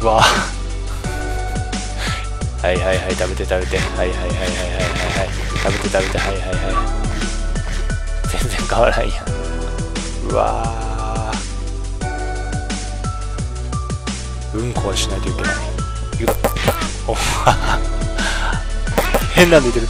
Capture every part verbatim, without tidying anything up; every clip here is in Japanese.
わあはいはいはい、食べて食べて、はいはいはいはいはいはいはい、食べて食べて、はいはいはい、全然変わらんやん。うわー、うんこはしないといけない。ゆっおはは変なの出てる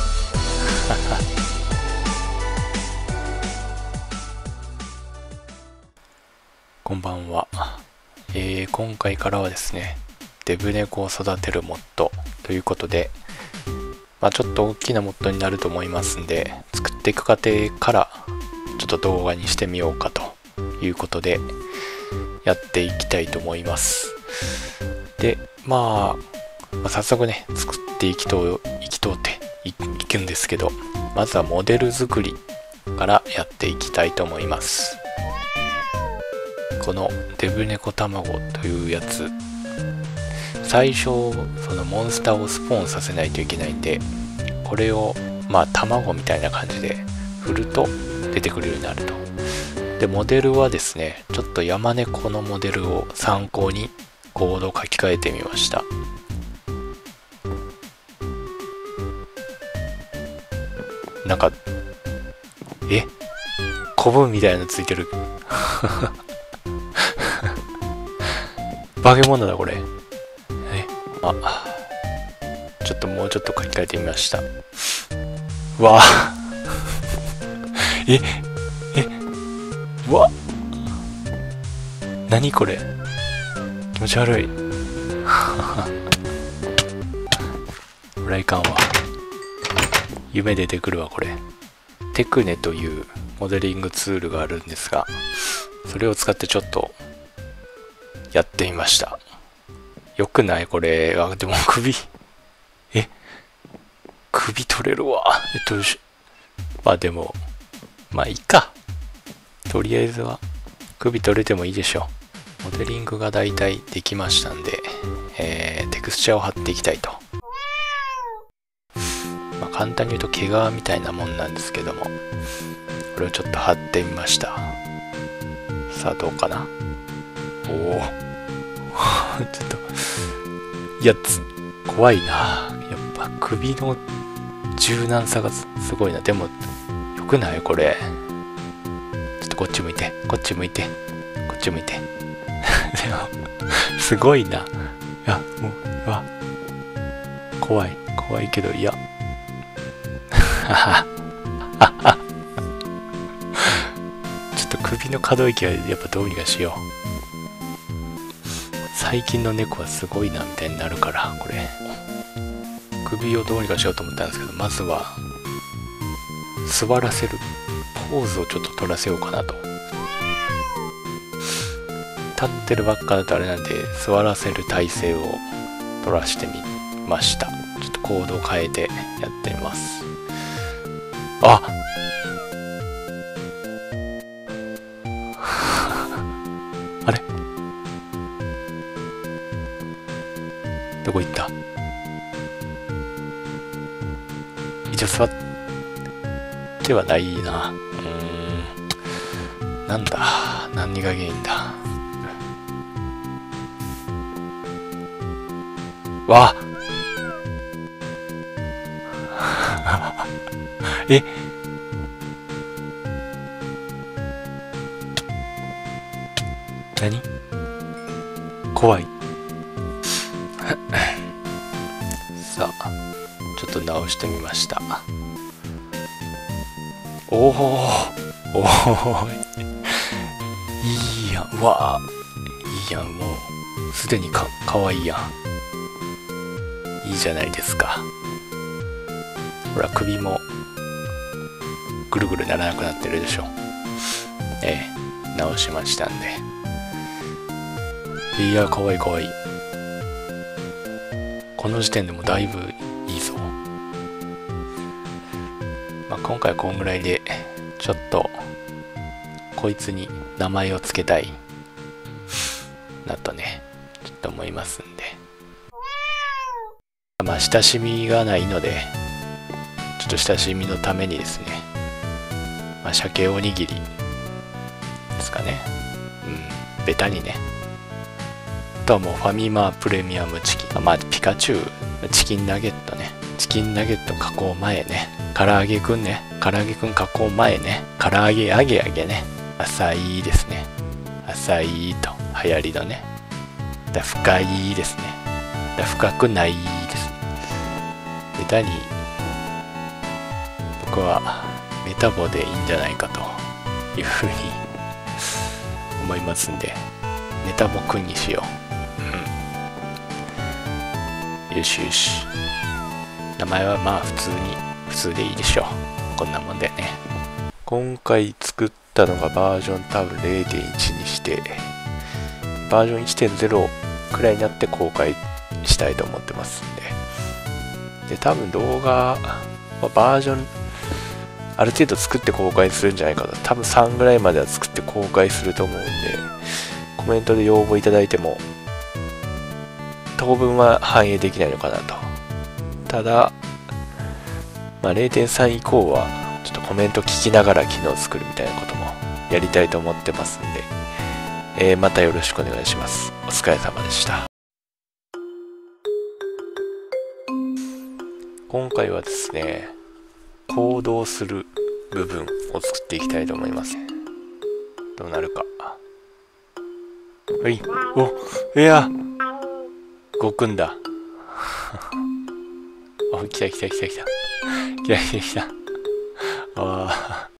こんばんは、えー、今回からはですね、デブ猫を育てるモッドということで、まあ、ちょっと大きなモッドになると思いますんで、作っていく過程からちょっと動画にしてみようかということでやっていきたいと思います。で、まあ、まあ、早速ね、作っていきといきとうっていくんですけど、まずはモデル作りからやっていきたいと思います。このデブ猫卵というやつ、最初そのモンスターをスポーンさせないといけないんで、これをまあ卵みたいな感じで振ると出てくるようになると。でモデルはですね、ちょっと山猫のモデルを参考にコードを書き換えてみました。なんかえコブみたいなのついてる化け物だこれ。えあちょっともうちょっと書き換えてみました。わあええうわ何これ、気持ち悪いこれいかんわ、夢出てくるわこれ。テクネというモデリングツールがあるんですが、それを使ってちょっとやってみました。よくないこれ。あでも首え首取れるわ。えっとまあでもまあいいか、とりあえずは首取れてもいいでしょう。モデリングがだいたいできましたんで、えー、テクスチャーを貼っていきたいと。まあ簡単に言うと毛皮みたいなもんなんですけども、これをちょっと貼ってみました。さあどうかな。おおちょっといやつ怖いな。やっぱ首の柔軟さがすごいな。でもよくないこれ。ちょっとこっち向いて、こっち向いて、こっち向いてでもすごいな。いやもううわ怖い怖いけど、いやちょっと首の可動域はやっぱどうにかしよう。最近の猫はすごいなみたいになるから、これ首をどうにかしようと思ったんですけど、まずは座らせるポーズをちょっと取らせようかなと。立ってるばっかだとあれなんで、座らせる体勢を取らしてみました。ちょっとコードを変えてやってみます。ああれどこ行った。一応座ってはないな。うーんなんだ何が原因だ。わあえ何怖いさあちょっと直してみました。おおおおいいやん。うわあいいやん。もうすでにかかわいいやん。いいじゃないですか。ほら首もぐるぐるならなくなってるでしょ。ええ直しましたんで。いやかわいいかわいい。この時点でもだいぶいいぞ。まあ、今回はこんぐらいでちょっとこいつに名前を付けたいなとねちょっと思いますんで、まあ親しみがないのでちょっと親しみのためにですね、まあ、鮭おにぎりですかね。うんベタにねとはもうファミマプレミアムチキン、まあピカチュウ、チキンナゲットね、チキンナゲット加工前ね、唐揚げくんね、唐揚げくん加工前ね、唐揚げ揚げ揚げね、浅いですね、浅いと流行りのね、だ深いですね、だ深くないですね。でダニー、僕はメタボでいいんじゃないかというふうに思いますんで、メタボくんにしよう。うん、よしよし、名前はまあ普通に普通でいいでしょう。こんなもんだよね。今回作ったのがバージョン多分 ゼロてんいち にして、バージョン いちてんゼロ くらいになって公開したいと思ってますんで、で多分動画、まあ、バージョンある程度作って公開するんじゃないかと。多分さんぐらいまでは作って公開すると思うんで、コメントで要望いただいても当分は反映できないのかなと。ただ、まあ、ゼロてんさん 以降はちょっとコメント聞きながら機能作るみたいなこともやりたいと思ってますんで、えー、またよろしくお願いします。お疲れ様でした。今回はですね、行動する部分を作っていきたいと思います。どうなるか。はい、お、いや、動くんだ。お、来た来た来た来た。来た来た来た。ああ。